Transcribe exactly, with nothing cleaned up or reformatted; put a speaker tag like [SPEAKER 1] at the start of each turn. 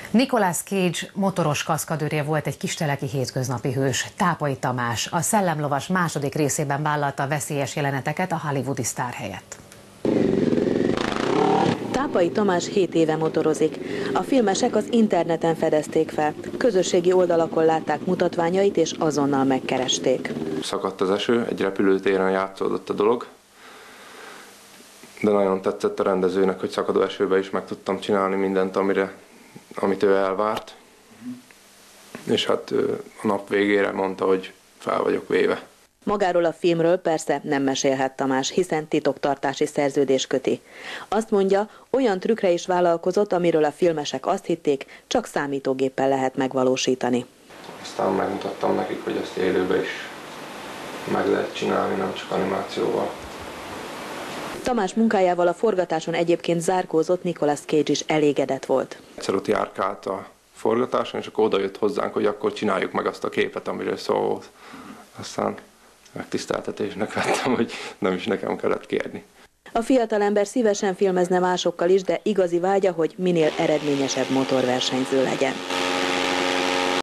[SPEAKER 1] Nicolas Cage motoros kaszkadőrje volt egy kisteleki hétköznapi hős. Tápai Tamás a Szellemlovas második részében vállalta a veszélyes jeleneteket a hollywoodi sztár helyett.
[SPEAKER 2] Tápai Tamás hét éve motorozik. A filmesek az interneten fedezték fel. Közösségi oldalakon látták mutatványait és azonnal megkeresték.
[SPEAKER 3] Szakadt az eső, egy repülőtéren játszódott a dolog, de nagyon tetszett a rendezőnek, hogy szakadó esőben is meg tudtam csinálni mindent, amire, amit ő elvárt. És hát a nap végére mondta, hogy fel vagyok véve.
[SPEAKER 2] Magáról a filmről persze nem mesélhet Tamás, hiszen titoktartási szerződés köti. Azt mondja, olyan trükkre is vállalkozott, amiről a filmesek azt hitték, csak számítógéppel lehet megvalósítani.
[SPEAKER 3] Aztán megmutattam nekik, hogy ezt élőben is meg lehet csinálni, nem csak animációval.
[SPEAKER 2] Tamás munkájával a forgatáson egyébként zárkózott Nicolas Cage is elégedett volt.
[SPEAKER 3] Egyszer ott járkált a forgatáson, és akkor oda jött hozzánk, hogy akkor csináljuk meg azt a képet, amiről szó volt. Aztán megtiszteltetésnek vettem, hogy nem is nekem kellett kérni.
[SPEAKER 2] A fiatalember szívesen filmezne másokkal is, de igazi vágya, hogy minél eredményesebb motorversenyző legyen.